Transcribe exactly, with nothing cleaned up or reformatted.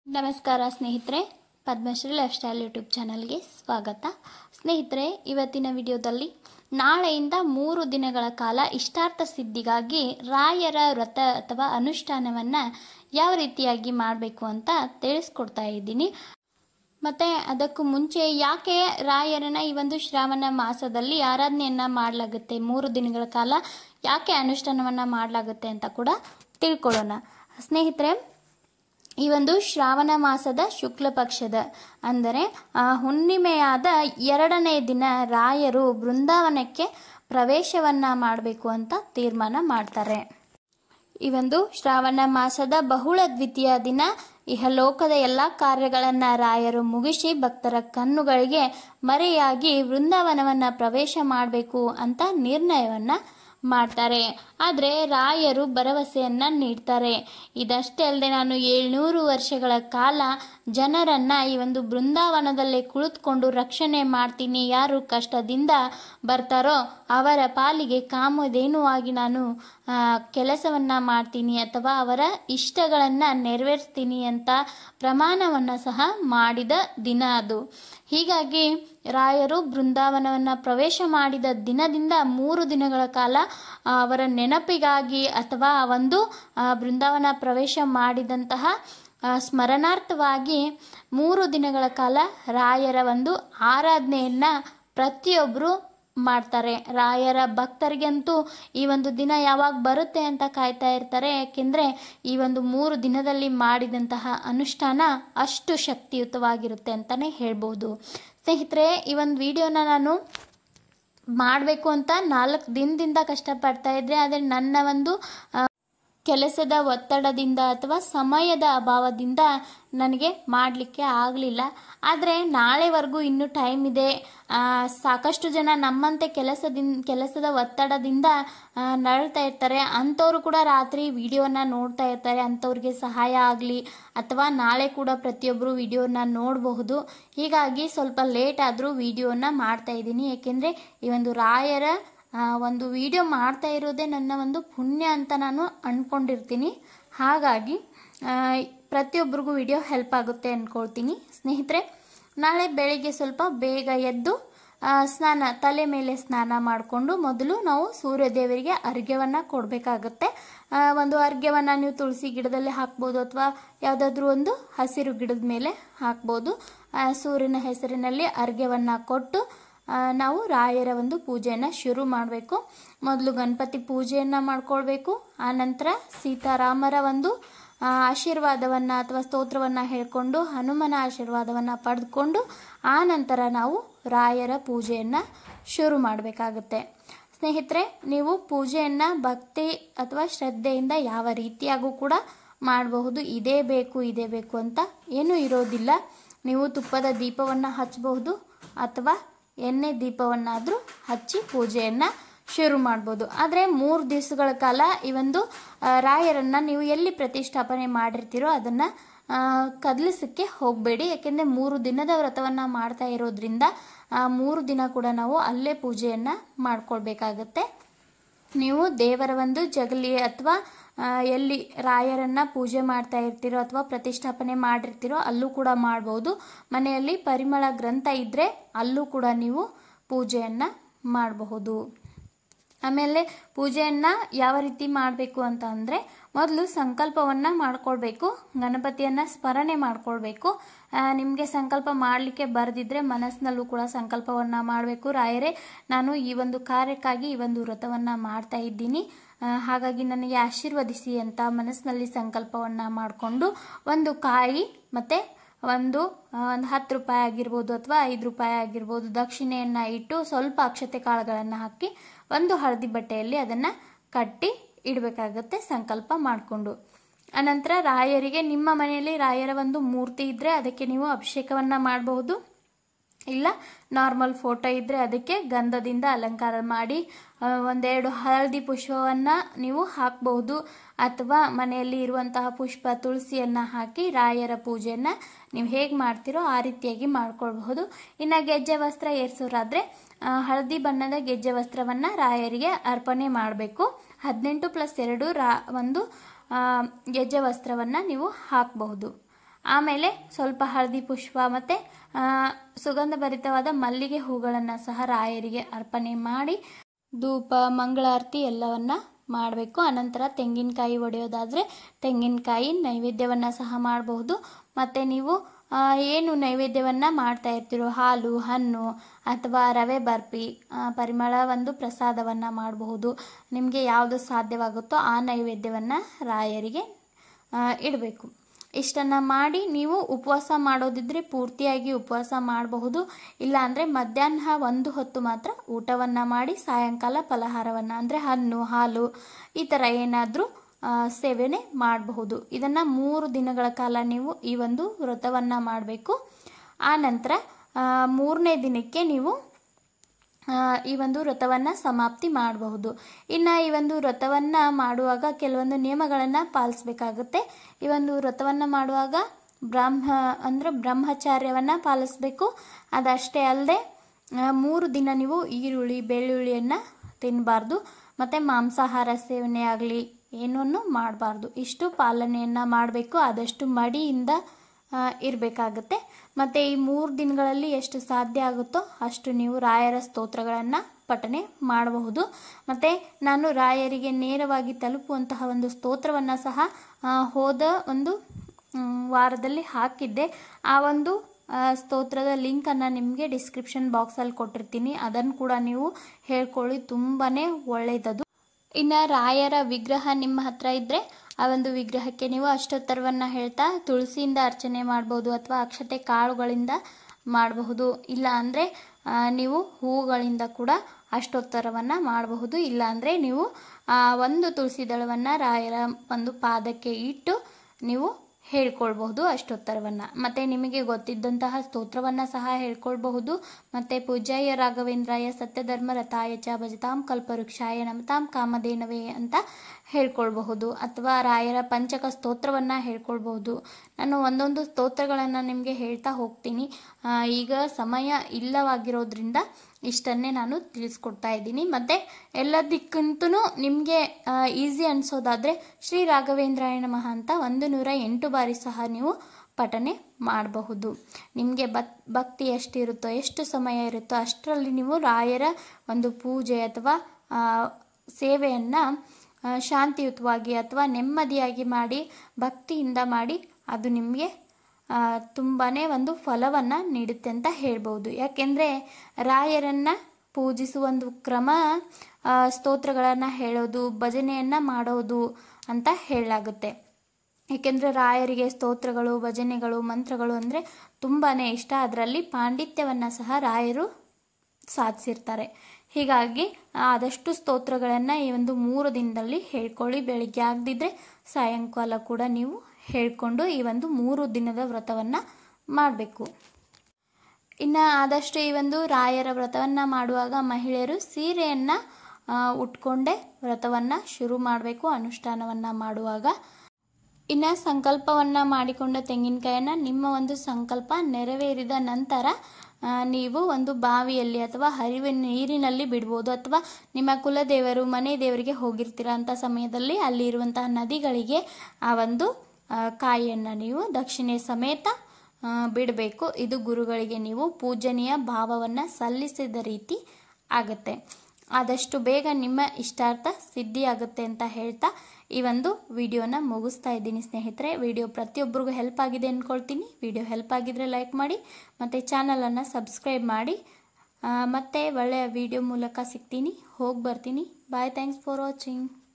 ನಮಸ್ಕಾರ ಸ್ನೇಹಿತರೆ, Padmashri life style YouTube ಚಾನಲ್ಗೆ ಸ್ವಾಗತ. ಸ್ನೇಹಿತರೆ, ಇವತ್ತಿನ ವಿಡಿಯೋದಲ್ಲಿ ನಾಳೆಯಿಂದ ಮೂರು ದಿನಗಳ ಕಾಲ ಇಷ್ಟಾರ್ಥ ಸಿದ್ಧಿಗಾಗಿ ರಾಯರ ವ್ರತ ಅಥವಾ ಅನುಷ್ಠಾನವನ್ನು ಯಾವ ರೀತಿಯಾಗಿ ಮಾಡಬೇಕು ಅಂತ ತಿಳಿಸ್ಕೊಡ್ತಾ ಇದ್ದೀನಿ. ಮತ್ತು ಅದಕ್ಕೂ ಮುಂಚೆ ಯಾಕೆ ರಾಯರನ ಈ ಒಂದು ಶ್ರಾವಣ ಮಾಸದಲ್ಲಿ ಆರಾಧನೆಯನ್ನು ಮಾಡಲಾಗುತ್ತೆ, ಮೂರು ದಿನಗಳ ಕಾಲ ಯಾಕೆ ಅನುಷ್ಠಾನವನ್ನು ಮಾಡಲಾಗುತ್ತೆ ಅಂತ ಕೂಡ ತಿಳ್ಕೊಳ್ಳೋಣ. ಸ್ನೇಹಿತರೆ, ಈ ಒಂದು ಶ್ರಾವಣ ಮಾಸದ ಶುಕ್ಲ ಪಕ್ಷದ ಅಂದರೆ ಹುಣ್ಣಿಮೆಯಾದ ಎರಡನೇ ದಿನ ರಾಯರು ಬೃಂದಾವನಕ್ಕೆ ಪ್ರವೇಶವನ್ನು ಮಾಡಬೇಕು ಅಂತ ತೀರ್ಮಾನ ಮಾಡ್ತಾರೆ. ಈ ಒಂದು ಶ್ರಾವಣ ಮಾಸದ ಬಹುಳ ದ್ವಿತೀಯ ದಿನ ಇಹಲೋಕದ ಎಲ್ಲ ಕಾರ್ಯಗಳನ್ನು ರಾಯರು ಮುಗಿಸಿ ಭಕ್ತರ ಕಣ್ಣುಗಳಿಗೆ ಮರೆಯಾಗಿ ವೃಂದಾವನವನ್ನು ಪ್ರವೇಶ ಮಾಡಬೇಕು ಅಂತ ನಿರ್ಣಯವನ್ನು ಮಾಡ್ತಾರೆ. ಆದರೆ ರಾಯರು ಭರವಸೆಯನ್ನು ನೀಡ್ತಾರೆ. ಇದಷ್ಟೇ ಅಲ್ಲದೆ ನಾನು ಏಳ್ನೂರು ವರ್ಷಗಳ ಕಾಲ ಜನರನ್ನ ಈ ಒಂದು ಬೃಂದಾವನದಲ್ಲೇ ಕುಳಿತುಕೊಂಡು ರಕ್ಷಣೆ ಮಾಡ್ತೀನಿ, ಯಾರು ಕಷ್ಟದಿಂದ ಬರ್ತಾರೋ ಅವರ ಪಾಲಿಗೆ ಕಾಮಧೇನುವಾಗಿ ನಾನು ಕೆಲಸವನ್ನು ಮಾಡ್ತೀನಿ ಅಥವಾ ಅವರ ಇಷ್ಟಗಳನ್ನು ನೆರವೇರಿಸ್ತೀನಿ ಅಂತ ಪ್ರಮಾಣವನ್ನು ಸಹ ಮಾಡಿದ ದಿನ ಅದು. ಹೀಗಾಗಿ ರಾಯರು ಬೃಂದಾವನವನ್ನು ಪ್ರವೇಶ ಮಾಡಿದ ದಿನದಿಂದ ಮೂರು ದಿನಗಳ ಕಾಲ ಅವರ ನೆನಪಿಗಾಗಿ ಅಥವಾ ಒಂದು ಬೃಂದಾವನ ಪ್ರವೇಶ ಮಾಡಿದಂತಹ ಸ್ಮರಣಾರ್ಥವಾಗಿ ಮೂರು ದಿನಗಳ ಕಾಲ ರಾಯರ ಒಂದು ಆರಾಧನೆಯನ್ನು ಪ್ರತಿಯೊಬ್ಬರು ಮಾಡ್ತಾರೆ. ರಾಯರ ಭಕ್ತರಿಗಂತೂ ಈ ಒಂದು ದಿನ ಯಾವಾಗ ಬರುತ್ತೆ ಅಂತ ಕಾಯ್ತಾ ಇರ್ತಾರೆ. ಯಾಕೆಂದರೆ ಈ ಒಂದು ಮೂರು ದಿನದಲ್ಲಿ ಮಾಡಿದಂತಹ ಅನುಷ್ಠಾನ ಅಷ್ಟು ಶಕ್ತಿಯುತವಾಗಿರುತ್ತೆ ಅಂತಲೇ ಹೇಳ್ಬೋದು. ಸ್ನೇಹಿತರೆ, ಈ ಒಂದು ವಿಡಿಯೋನ ನಾನು ಮಾಡಬೇಕು ಅಂತ ನಾಲ್ಕು ದಿನದಿಂದ ಕಷ್ಟಪಡ್ತಾ ಇದ್ದೆ. ಆದರೆ ನನ್ನ ಒಂದು ಕೆಲಸದ ಒತ್ತಡದಿಂದ ಅಥವಾ ಸಮಯದ ಅಭಾವದಿಂದ ನನಗೆ ಮಾಡಲಿಕ್ಕೆ ಆಗಲಿಲ್ಲ. ಆದರೆ ನಾಳೆವರೆಗೂ ಇನ್ನೂ ಟೈಮ್ ಇದೆ. ಸಾಕಷ್ಟು ಜನ ನಮ್ಮಂತೆ ಕೆಲಸದಿಂದ ಕೆಲಸದ ಒತ್ತಡದಿಂದ ನರಳ್ತಾ ಇರ್ತಾರೆ. ಅಂಥವ್ರು ಕೂಡ ರಾತ್ರಿ ವಿಡಿಯೋನ ನೋಡ್ತಾ ಇರ್ತಾರೆ. ಅಂಥವ್ರಿಗೆ ಸಹಾಯ ಆಗಲಿ ಅಥವಾ ನಾಳೆ ಕೂಡ ಪ್ರತಿಯೊಬ್ಬರು ವಿಡಿಯೋನ ನೋಡಬಹುದು. ಹೀಗಾಗಿ ಸ್ವಲ್ಪ ಲೇಟ್ ಆದರೂ ವಿಡಿಯೋನ ಮಾಡ್ತಾ ಇದ್ದೀನಿ. ಏಕೆಂದರೆ ಈ ಒಂದು ರಾಯರ ಒಂದು ವಿಡಿಯೋ ಮಾಡ್ತಾ ಇರೋದೇ ನನ್ನ ಒಂದು ಪುಣ್ಯ ಅಂತ ನಾನು ಅಂದ್ಕೊಂಡಿರ್ತೀನಿ. ಹಾಗಾಗಿ ಪ್ರತಿಯೊಬ್ಬರಿಗೂ ವಿಡಿಯೋ ಹೆಲ್ಪ್ ಆಗುತ್ತೆ ಅಂದ್ಕೊಳ್ತೀನಿ. ಸ್ನೇಹಿತರೆ, ನಾಳೆ ಬೆಳಿಗ್ಗೆ ಸ್ವಲ್ಪ ಬೇಗ ಎದ್ದು ಸ್ನಾನ ತಲೆ ಮೇಲೆ ಸ್ನಾನ ಮಾಡಿಕೊಂಡು ಮೊದಲು ನಾವು ಸೂರ್ಯದೇವರಿಗೆ ಅರ್ಘ್ಯವನ್ನು ಕೊಡಬೇಕಾಗುತ್ತೆ. ಒಂದು ಅರ್ಘ್ಯವನ್ನು ನೀವು ತುಳಸಿ ಗಿಡದಲ್ಲಿ ಹಾಕ್ಬೋದು ಅಥವಾ ಯಾವುದಾದ್ರೂ ಒಂದು ಹಸಿರು ಗಿಡದ ಮೇಲೆ ಹಾಕ್ಬೋದು. ಸೂರ್ಯನ ಹೆಸರಿನಲ್ಲಿ ಅರ್ಘ್ಯವನ್ನು ಕೊಟ್ಟು ನಾವು ರಾಯರ ಒಂದು ಪೂಜೆಯನ್ನು ಶುರು ಮಾಡಬೇಕು. ಮೊದಲು ಗಣಪತಿ ಪೂಜೆಯನ್ನು ಮಾಡ್ಕೊಳ್ಬೇಕು. ಆನಂತರ ಸೀತಾರಾಮರ ಒಂದು ಆಶೀರ್ವಾದವನ್ನು ಅಥವಾ ಸ್ತೋತ್ರವನ್ನು ಹೇಳ್ಕೊಂಡು ಹನುಮನ ಆಶೀರ್ವಾದವನ್ನು ಪಡೆದುಕೊಂಡು ಆನಂತರ ನಾವು ರಾಯರ ಪೂಜೆಯನ್ನು ಶುರು ಮಾಡಬೇಕಾಗುತ್ತೆ. ಸ್ನೇಹಿತರೆ, ನೀವು ಪೂಜೆಯನ್ನು ಭಕ್ತಿ ಅಥವಾ ಶ್ರದ್ಧೆಯಿಂದ ಯಾವ ರೀತಿಯಾಗೂ ಕೂಡ ಮಾಡಬಹುದು. ಇದೇ ಬೇಕು ಇದೇ ಬೇಕು ಅಂತ ಏನೂ ಇರೋದಿಲ್ಲ. ನೀವು ತುಪ್ಪದ ದೀಪವನ್ನು ಹಚ್ಚಬಹುದು ಅಥವಾ ಎಣ್ಣೆ ದೀಪವನ್ನಾದರೂ ಹಚ್ಚಿ ಪೂಜೆಯನ್ನು ಶುರು ಮಾಡ್ಬೋದು. ಆದರೆ ಮೂರು ದಿವಸಗಳ ಕಾಲ ಈ ಒಂದು ರಾಯರನ್ನು ನೀವು ಎಲ್ಲಿ ಪ್ರತಿಷ್ಠಾಪನೆ ಮಾಡಿರ್ತೀರೋ ಅದನ್ನು ಕದಲಿಸಕ್ಕೆ ಹೋಗಬೇಡಿ. ಯಾಕೆಂದರೆ ಮೂರು ದಿನದ ವ್ರತವನ್ನು ಮಾಡ್ತಾ ಇರೋದ್ರಿಂದ ಮೂರು ದಿನ ಕೂಡ ನಾವು ಅಲ್ಲೇ ಪೂಜೆಯನ್ನು ಮಾಡ್ಕೊಳ್ಬೇಕಾಗತ್ತೆ. ನೀವು ದೇವರ ಒಂದು ಜಗಲಿ ಅಥವಾ ಎಲ್ಲಿ ರಾಯರನ್ನು ಪೂಜೆ ಮಾಡ್ತಾ ಇರ್ತೀರೋ ಅಥವಾ ಪ್ರತಿಷ್ಠಾಪನೆ ಮಾಡಿರ್ತೀರೋ ಅಲ್ಲೂ ಕೂಡ ಮಾಡ್ಬೋದು. ಮನೆಯಲ್ಲಿ ಪರಿಮಳ ಗ್ರಂಥ ಇದ್ದರೆ ಅಲ್ಲೂ ಕೂಡ ನೀವು ಪೂಜೆಯನ್ನು ಮಾಡಬಹುದು. ಆಮೇಲೆ ಪೂಜೆಯನ್ನು ಯಾವ ರೀತಿ ಮಾಡಬೇಕು ಅಂತ ಅಂದರೆ ಮೊದಲು ಸಂಕಲ್ಪವನ್ನು ಮಾಡ್ಕೊಳ್ಬೇಕು. ಗಣಪತಿಯನ್ನು ಸ್ಮರಣೆ ಮಾಡ್ಕೊಳ್ಬೇಕು. ನಿಮಗೆ ಸಂಕಲ್ಪ ಮಾಡಲಿಕ್ಕೆ ಬರೆದಿದ್ರೆ ಮನಸ್ಸಿನಲ್ಲೂ ಕೂಡ ಸಂಕಲ್ಪವನ್ನು ಮಾಡಬೇಕು. ರಾಯರೇ, ನಾನು ಈ ಒಂದು ಕಾರ್ಯಕ್ಕಾಗಿ ಈ ಒಂದು ವ್ರತವನ್ನು ಮಾಡ್ತಾ ಇದ್ದೀನಿ, ಹಾಗಾಗಿ ನನಗೆ ಆಶೀರ್ವದಿಸಿ ಅಂತ ಮನಸ್ಸಿನಲ್ಲಿ ಸಂಕಲ್ಪವನ್ನು ಮಾಡಿಕೊಂಡು ಒಂದು ಕಾಯಿ ಮತ್ತು ಒಂದು ಒಂದು ಹತ್ತು ರೂಪಾಯಿ ಆಗಿರ್ಬೋದು ಅಥವಾ ಐದು ರೂಪಾಯಿ ಆಗಿರ್ಬೋದು ದಕ್ಷಿಣೆಯನ್ನು ಇಟ್ಟು ಸ್ವಲ್ಪ ಅಕ್ಷತೆ ಕಾಳುಗಳನ್ನು ಹಾಕಿ ಒಂದು ಹಳದಿ ಬಟ್ಟೆಯಲ್ಲಿ ಅದನ್ನು ಕಟ್ಟಿ ಇಡಬೇಕಾಗತ್ತೆ ಸಂಕಲ್ಪ ಮಾಡಿಕೊಂಡು. ಅನಂತರ ರಾಯರಿಗೆ ನಿಮ್ಮ ಮನೆಯಲ್ಲಿ ರಾಯರ ಒಂದು ಮೂರ್ತಿ ಇದ್ದರೆ ಅದಕ್ಕೆ ನೀವು ಅಭಿಷೇಕವನ್ನು ಮಾಡಬಹುದು. ಇಲ್ಲ ನಾರ್ಮಲ್ ಫೋಟೋ ಇದ್ದರೆ ಅದಕ್ಕೆ ಗಂಧದಿಂದ ಅಲಂಕಾರ ಮಾಡಿ ಒಂದೆರಡು ಹಳದಿ ಪುಷ್ಪವನ್ನು ನೀವು ಹಾಕಬಹುದು. ಅಥವಾ ಮನೆಯಲ್ಲಿ ಇರುವಂತಹ ಪುಷ್ಪ ತುಳಸಿಯನ್ನು ಹಾಕಿ ರಾಯರ ಪೂಜೆಯನ್ನು ನೀವು ಹೇಗೆ ಮಾಡ್ತೀರೋ ಆ ರೀತಿಯಾಗಿ ಮಾಡ್ಕೊಳ್ಬಹುದು. ಇನ್ನು ಗೆಜ್ಜೆ ವಸ್ತ್ರ ಏರಿಸೋರಾದರೆ ಹಳದಿ ಬಣ್ಣದ ಗೆಜ್ಜೆ ವಸ್ತ್ರವನ್ನು ರಾಯರಿಗೆ ಅರ್ಪಣೆ ಮಾಡಬೇಕು. ಹದಿನೆಂಟು ಪ್ಲಸ್ ಎರಡು ರಾ ಒಂದು ಗೆಜ್ಜೆ ವಸ್ತ್ರವನ್ನು ನೀವು ಹಾಕಬಹುದು. ಆಮೇಲೆ ಸ್ವಲ್ಪ ಹಳದಿ ಪುಷ್ಪ ಮತ್ತು ಸುಗಂಧ ಭರಿತವಾದ ಮಲ್ಲಿಗೆ ಹೂಗಳನ್ನು ಸಹ ರಾಯರಿಗೆ ಅರ್ಪಣೆ ಮಾಡಿ ಧೂಪ ಮಂಗಳಾರತಿ ಎಲ್ಲವನ್ನ ಮಾಡಬೇಕು. ಅನಂತರ ತೆಂಗಿನಕಾಯಿ ಒಡೆಯೋದಾದರೆ ತೆಂಗಿನಕಾಯಿ ನೈವೇದ್ಯವನ್ನು ಸಹ ಮಾಡಬಹುದು. ಮತ್ತು ನೀವು ಏನು ನೈವೇದ್ಯವನ್ನು ಮಾಡ್ತಾ ಇರ್ತೀರೋ ಹಾಲು ಹಣ್ಣು ಅಥವಾ ರವೆ ಬರ್ಫಿ ಪರಿಮಳ ಒಂದು ಪ್ರಸಾದವನ್ನು ಮಾಡಬಹುದು. ನಿಮಗೆ ಯಾವುದು ಸಾಧ್ಯವಾಗುತ್ತೋ ಆ ನೈವೇದ್ಯವನ್ನು ರಾಯರಿಗೆ ಇಡಬೇಕು. ಇಷ್ಟನ್ನು ಮಾಡಿ ನೀವು ಉಪವಾಸ ಮಾಡೋದಿದ್ರೆ ಪೂರ್ತಿಯಾಗಿ ಉಪವಾಸ ಮಾಡಬಹುದು. ಇಲ್ಲ ಅಂದರೆ ಮಧ್ಯಾಹ್ನ ಒಂದು ಹೊತ್ತು ಮಾತ್ರ ಊಟವನ್ನು ಮಾಡಿ ಸಾಯಂಕಾಲ ಫಲಹಾರವನ್ನು ಅಂದರೆ ಹಣ್ಣು ಹಾಲು ಈ ಥರ ಏನಾದರೂ ಸೇವನೆ ಮಾಡಬಹುದು. ಇದನ್ನು ಮೂರು ದಿನಗಳ ಕಾಲ ನೀವು ಈ ಒಂದು ವ್ರತವನ್ನು ಮಾಡಬೇಕು. ಆ ನಂತರ ಮೂರನೇ ದಿನಕ್ಕೆ ನೀವು ಈ ಒಂದು ವ್ರತವನ್ನು ಸಮಾಪ್ತಿ ಮಾಡಬಹುದು. ಇನ್ನು ಈ ಒಂದು ವ್ರತವನ್ನು ಮಾಡುವಾಗ ಕೆಲವೊಂದು ನಿಯಮಗಳನ್ನು ಪಾಲಿಸಬೇಕಾಗುತ್ತೆ. ಈ ಒಂದು ವ್ರತವನ್ನು ಮಾಡುವಾಗ ಬ್ರಹ್ಮ ಅಂದರೆ ಬ್ರಹ್ಮಚಾರ್ಯವನ್ನು ಪಾಲಿಸಬೇಕು. ಅದಷ್ಟೇ ಅಲ್ಲದೆ ಮೂರು ದಿನ ನೀವು ಈರುಳ್ಳಿ ಬೆಳ್ಳುಳ್ಳಿಯನ್ನು ತಿನ್ನಬಾರ್ದು ಮತ್ತು ಮಾಂಸಾಹಾರ ಸೇವನೆ ಆಗಲಿ ಏನನ್ನು ಮಾಡಬಾರ್ದು. ಇಷ್ಟು ಪಾಲನೆಯನ್ನು ಮಾಡಬೇಕು. ಆದಷ್ಟು ಮಡಿಯಿಂದ ಇರಬೇಕಾಗುತ್ತೆ. ಮತ್ತು ಈ ಮೂರು ದಿನಗಳಲ್ಲಿ ಎಷ್ಟು ಸಾಧ್ಯ ಆಗುತ್ತೋ ಅಷ್ಟು ನೀವು ರಾಯರ ಸ್ತೋತ್ರಗಳನ್ನು ಪಠನೆ ಮಾಡಬಹುದು. ಮತ್ತು ನಾನು ರಾಯರಿಗೆ ನೇರವಾಗಿ ತಲುಪುವಂತಹ ಒಂದು ಸ್ತೋತ್ರವನ್ನು ಸಹ ಹೋದ ಒಂದು ವಾರದಲ್ಲಿ ಹಾಕಿದ್ದೆ. ಆ ಒಂದು ಸ್ತೋತ್ರದ ಲಿಂಕನ್ನು ನಿಮಗೆ ಡಿಸ್ಕ್ರಿಪ್ಷನ್ ಬಾಕ್ಸಲ್ಲಿ ಕೊಟ್ಟಿರ್ತೀನಿ. ಅದನ್ನು ಕೂಡ ನೀವು ಹೇಳ್ಕೊಳ್ಳಿ, ತುಂಬಾ ಒಳ್ಳೆಯದದು. ಇನ್ನು ರಾಯರ ವಿಗ್ರಹ ನಿಮ್ಮ ಹತ್ರ ಇದ್ದರೆ ಆ ಒಂದು ವಿಗ್ರಹಕ್ಕೆ ನೀವು ಅಷ್ಟೋತ್ತರವನ್ನು ಹೇಳ್ತಾ ತುಳಸಿಯಿಂದ ಅರ್ಚನೆ ಮಾಡ್ಬೋದು ಅಥವಾ ಅಕ್ಷತೆ ಕಾಳುಗಳಿಂದ ಮಾಡಬಹುದು. ಇಲ್ಲ ಅಂದರೆ ನೀವು ಹೂಗಳಿಂದ ಕೂಡ ಅಷ್ಟೋತ್ತರವನ್ನು ಮಾಡಬಹುದು. ಇಲ್ಲ ಅಂದರೆ ನೀವು ಒಂದು ತುಳಸಿ ದಳವನ್ನು ರಾಯರ ಒಂದು ಪಾದಕ್ಕೆ ಇಟ್ಟು ನೀವು ಹೇಳ್ಕೊಳ್ಬಹುದು ಅಷ್ಟೋತ್ತರವನ್ನು. ಮತ್ತು ನಿಮಗೆ ಗೊತ್ತಿದ್ದಂತಹ ಸ್ತೋತ್ರವನ್ನು ಸಹ ಹೇಳ್ಕೊಳ್ಬಹುದು. ಮತ್ತು ಪೂಜ್ಯಾಯ ರಾಘವೇಂದ್ರಾಯ ಸತ್ಯಧರ್ಮ ರಥಾಯ ಚ ಭಜತಾಂ ಕಲ್ಪವೃಕ್ಷಾಯ ನಮತಾಂ ಕಾಮಧೇನವೇ ಅಂತ ಹೇಳ್ಕೊಳ್ಬಹುದು. ಅಥವಾ ರಾಯರ ಪಂಚಕ ಸ್ತೋತ್ರವನ್ನು ಹೇಳ್ಕೊಳ್ಬಹುದು. ನಾನು ಒಂದೊಂದು ಸ್ತೋತ್ರಗಳನ್ನು ನಿಮಗೆ ಹೇಳ್ತಾ ಹೋಗ್ತೀನಿ. ಈಗ ಸಮಯ ಇಲ್ಲವಾಗಿರೋದ್ರಿಂದ ಇಷ್ಟನ್ನೇ ನಾನು ತಿಳಿಸ್ಕೊಡ್ತಾ ಇದ್ದೀನಿ. ಮತ್ತು ಎಲ್ಲದಕ್ಕಿಂತೂ ನಿಮಗೆ ಈಸಿ ಅನಿಸೋದಾದರೆ ಶ್ರೀ ರಾಘವೇಂದ್ರಾಯ ನಮಃ ಅಂತ ಒಂದು ನೂರ ಎಂಟು ಬಾರಿ ಸಹ ನೀವು ಪಠನೆ ಮಾಡಬಹುದು. ನಿಮಗೆ ಭಕ್ ಭಕ್ತಿ ಎಷ್ಟಿರುತ್ತೋ ಎಷ್ಟು ಸಮಯ ಇರುತ್ತೋ ಅಷ್ಟರಲ್ಲಿ ನೀವು ರಾಯರ ಒಂದು ಪೂಜೆ ಅಥವಾ ಸೇವೆಯನ್ನು ಶಾಂತಿಯುತವಾಗಿ ಅಥವಾ ನೆಮ್ಮದಿಯಾಗಿ ಮಾಡಿ ಭಕ್ತಿಯಿಂದ ಮಾಡಿ ಅದು ನಿಮಗೆ ತುಂಬಾ ಒಂದು ಫಲವನ್ನು ನೀಡುತ್ತೆ ಅಂತ ಹೇಳ್ಬೋದು. ಯಾಕೆಂದರೆ ರಾಯರನ್ನು ಪೂಜಿಸುವ ಒಂದು ಕ್ರಮ ಸ್ತೋತ್ರಗಳನ್ನು ಹೇಳೋದು ಭಜನೆಯನ್ನು ಮಾಡೋದು ಅಂತ ಹೇಳಲಾಗುತ್ತೆ. ಏಕೆಂದರೆ ರಾಯರಿಗೆ ಸ್ತೋತ್ರಗಳು ಭಜನೆಗಳು ಮಂತ್ರಗಳು ಅಂದರೆ ತುಂಬಾ ಇಷ್ಟ. ಅದರಲ್ಲಿ ಪಾಂಡಿತ್ಯವನ್ನು ಸಹ ರಾಯರು ಸಾಧಿಸಿರ್ತಾರೆ. ಹೀಗಾಗಿ ಆದಷ್ಟು ಸ್ತೋತ್ರಗಳನ್ನು ಈ ಒಂದು ಮೂರು ದಿನದಲ್ಲಿ ಹೇಳ್ಕೊಳ್ಳಿ. ಬೆಳಿಗ್ಗೆ ಆಗದಿದ್ದರೆ ಸಾಯಂಕಾಲ ಕೂಡ ನೀವು ಹೇಳಿಕೊಂಡು ಈ ಒಂದು ಮೂರು ದಿನದ ವ್ರತವನ್ನು ಮಾಡಬೇಕು. ಇನ್ನು ಆದಷ್ಟು ಈ ಒಂದು ರಾಯರ ವ್ರತವನ್ನು ಮಾಡುವಾಗ ಮಹಿಳೆಯರು ಸೀರೆಯನ್ನು ಉಟ್ಕೊಂಡೇ ವ್ರತವನ್ನು ಶುರು ಮಾಡಬೇಕು ಅನುಷ್ಠಾನವನ್ನು ಮಾಡುವಾಗ. ಇನ್ನು ಸಂಕಲ್ಪವನ್ನು ಮಾಡಿಕೊಂಡ ತೆಂಗಿನಕಾಯನ್ನು ನಿಮ್ಮ ಒಂದು ಸಂಕಲ್ಪ ನೆರವೇರಿದ ನಂತರ ನೀವು ಒಂದು ಬಾವಿಯಲ್ಲಿ ಅಥವಾ ಹರಿವಿನ ನೀರಿನಲ್ಲಿ ಬಿಡ್ಬೋದು. ಅಥವಾ ನಿಮ್ಮ ಕುಲದೇವರು ಮನೆ ದೇವರಿಗೆ ಹೋಗಿರ್ತೀರ ಅಂಥ ಸಮಯದಲ್ಲಿ ಅಲ್ಲಿರುವಂತಹ ನದಿಗಳಿಗೆ ಆ ಒಂದು ಕಾಯಿಯನ್ನು ನೀವು ದಕ್ಷಿಣೆ ಸಮೇತ ಬಿಡಬೇಕು. ಇದು ಗುರುಗಳಿಗೆ ನೀವು ಪೂಜನೀಯ ಭಾವವನ್ನು ಸಲ್ಲಿಸಿದ ರೀತಿ ಆಗುತ್ತೆ. ಆದಷ್ಟು ಬೇಗ ನಿಮ್ಮ ಇಷ್ಟಾರ್ಥ ಸಿದ್ಧಿಯಾಗುತ್ತೆ ಅಂತ ಹೇಳ್ತಾ ಈ ಒಂದು ವಿಡಿಯೋನ ಮುಗಿಸ್ತಾ ಇದ್ದೀನಿ ಸ್ನೇಹಿತರೆ. ವಿಡಿಯೋ ಪ್ರತಿಯೊಬ್ಬರಿಗೂ ಹೆಲ್ಪ್ ಆಗಿದೆ ಅಂದ್ಕೊಳ್ತೀನಿ. ವಿಡಿಯೋ ಹೆಲ್ಪ್ ಆಗಿದ್ರೆ ಲೈಕ್ ಮಾಡಿ ಮತ್ತು ಚಾನಲನ್ನು ಸಬ್ಸ್ಕ್ರೈಬ್ ಮಾಡಿ. ಮತ್ತೆ ಒಳ್ಳೆಯ ವಿಡಿಯೋ ಮೂಲಕ ಸಿಗ್ತೀನಿ. ಹೋಗಿ ಬರ್ತೀನಿ. ಬಾಯ್. Thanks for watching.